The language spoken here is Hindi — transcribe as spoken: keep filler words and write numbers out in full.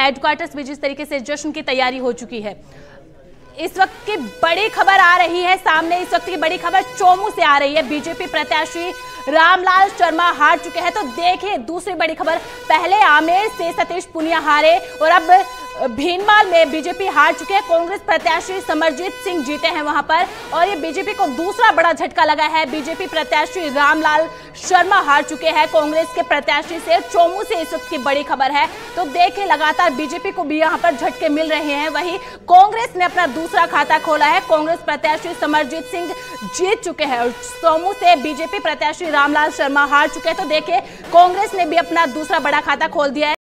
हेडक्वार्टर्स में जिस तरीके से जश्न की तैयारी हो चुकी है। इस वक्त की बड़ी खबर आ रही है सामने, इस वक्त की बड़ी खबर चोमू से आ रही है। बीजेपी प्रत्याशी रामलाल शर्मा हार चुके हैं। तो देखिए दूसरी बड़ी खबर, पहले आमेर से सतीश पुनिया हारे और अब भीनमाल में बीजेपी हार चुके हैं। कांग्रेस प्रत्याशी समरजीत सिंह जीते हैं वहां पर और ये बीजेपी को दूसरा बड़ा झटका लगा है। बीजेपी प्रत्याशी रामलाल शर्मा हार चुके हैं कांग्रेस के प्रत्याशी से। चोमू से इस वक्त की बड़ी खबर है। तो देखिए लगातार बीजेपी को भी यहां पर झटके मिल रहे हैं। वहीं कांग्रेस ने अपना दूसरा खाता खोला है। कांग्रेस प्रत्याशी समरजीत सिंह जीत चुके हैं और चोमू से बीजेपी प्रत्याशी रामलाल शर्मा हार चुके हैं। तो देखिए कांग्रेस ने भी अपना दूसरा बड़ा खाता खोल दिया है।